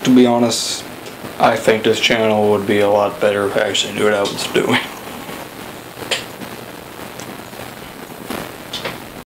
To be honest, I think this channel would be a lot better if I actually knew what I was doing.